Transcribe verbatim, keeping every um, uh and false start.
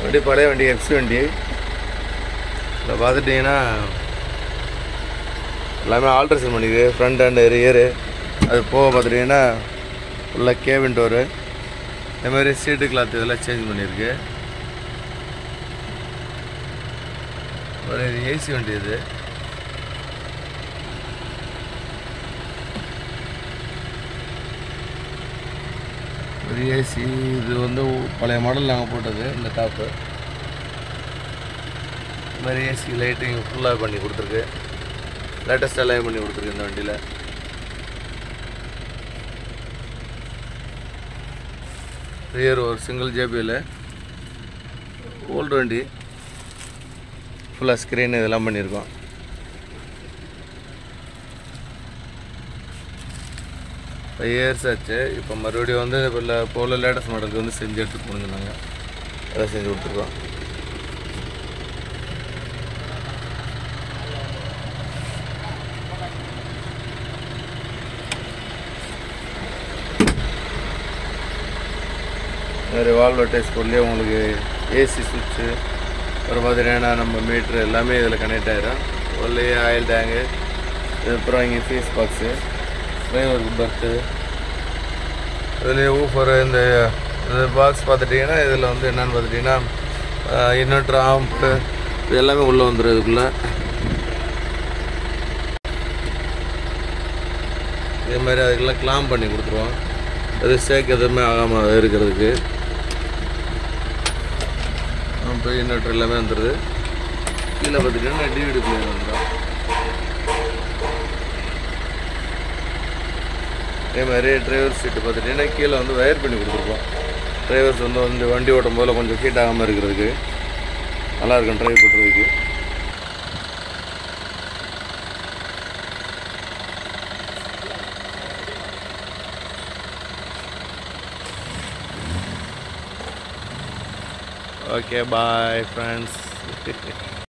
வண்டி பழைய வண்டி எக்ஸ் வண்டி. இதில் பார்த்துட்டிங்கன்னா எல்லாமே ஆல்ட்ரேஷன் பண்ணியிருக்கு. Front and rear. அது போக பார்த்துட்டிங்கன்னா ஃபுல்லாக கேபின் டோரு. இதேமாதிரி சீட்டு கிளாத் இதெல்லாம் சேஞ்ச் பண்ணியிருக்கு. ஒரு ஏசி வண்டி இது. ஒரு ஏசி இது வந்து பழைய மாடல் நாங்கள் போட்டது. இந்த டாப்பு இந்த மாதிரி ஏசி லைட்டிங் ஃபுல்லாக பண்ணி கொடுத்துருக்கு. லேட்டஸ்ட்டாக லைவ் பண்ணி கொடுத்துருக்கு இந்த வண்டியில். ரியர் ஒரு சிங்கிள் ஜேபியில் ஓல்டு வண்டி. ஃபுல்லாக ஸ்க்ரீன் இதெல்லாம் பண்ணியிருக்கோம். ஃபைவ் இயர்ஸ் ஆச்சு. இப்போ மறுபடியும் வந்து இப்போ போல லேட்டஸ்ட் மாடலுக்கு வந்து செஞ்சு எடுத்துகிட்டு போனோங்க. அதை செஞ்சு கொடுத்துருக்கோம். வேறு வால்வோ டேஸ்ட் பொருளே உங்களுக்கு ஏசி சுவிட்சு அப்புறம் பார்த்தீங்கன்னா நம்ம மீட்ரு எல்லாமே இதில் கனெக்ட் ஆகிடும். ஒன்லி ஆயில் டேங்கு, அப்புறம் இங்கே ஃபீஸ் பாக்ஸு, டிரைவருக்கு பர்த்து, இதுலேயே ஊஃபர். இந்த இந்த பாக்ஸ் பார்த்துட்டிங்கன்னா இதில் வந்து என்னென்னு பார்த்துட்டிங்கன்னா இன்வெர்ட்ரு, ஆம்ப்பு இது எல்லாமே உள்ளே வந்துடும். இதுக்குள்ளே இதே மாதிரி அதுக்கெல்லாம் கிளாம் பண்ணி கொடுத்துருவோம். அது ஷேக் எதுவுமே ஆகாமல் இருக்கிறதுக்கு. இப்போ இன்வெர்ட்ரு எல்லாமே வந்துடுது. கீழே பார்த்துட்டிங்கன்னா டிவிடி பிளேயர் வந்துடும். அதே மாதிரி டிரைவர் சீட்டு பார்த்துட்டிங்கன்னா கீழே வந்து வயர் பண்ணி கொடுத்துருப்போம். டிரைவர்ஸ் வந்து வந்து வண்டி ஓட்டும் போதில் கொஞ்சம் ஹீட் ஆகாமல் இருக்கிறதுக்கு நல்லாயிருக்கும் ட்ரைவ் பண்ணுறதுக்கு. Okay, bye friends.